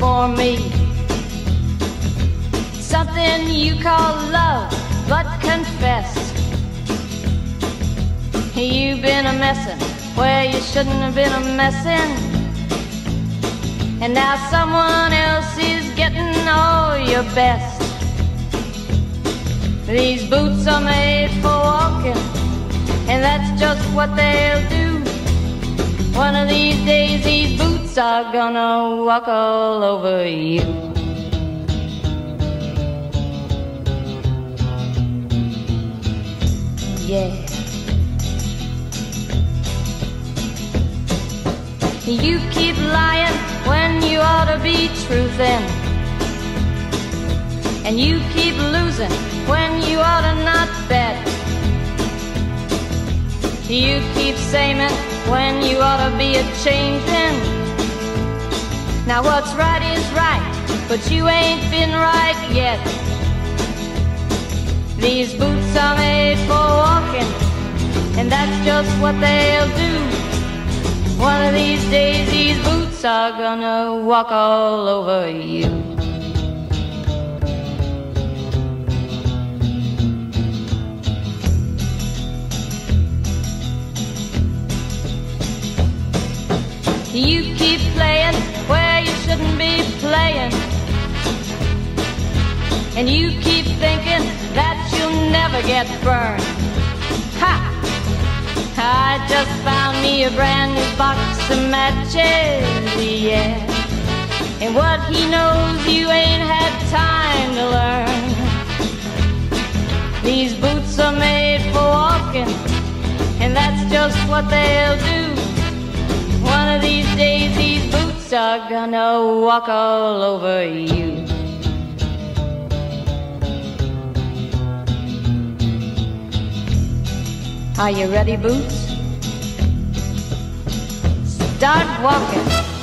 for me. Something you call love, but confess you've been a messin' where you shouldn't have been a messin'. And now someone else is getting all your best. These boots are made for walking, and that's just what they'll do. One of these days these boots are gonna walk all over you. Yeah. You keep lying when you ought to be truthin', and you keep losing when you ought to not bet. You keep samin' when you ought to be a-changin'. Now what's right is right, but you ain't been right yet. These boots are made for walking, and that's just what they'll do. One of these days these boots are gonna walk all over you. You keep playing where you shouldn't be playing, and you keep thinking that you'll never get burned. Ha! I just found me a brand new box of matches, yeah. And what he knows you ain't had time to learn. These boots are made for walking, and that's just what they'll do. One of these days these boots are gonna walk all over you. Are you ready, boots? Start walking.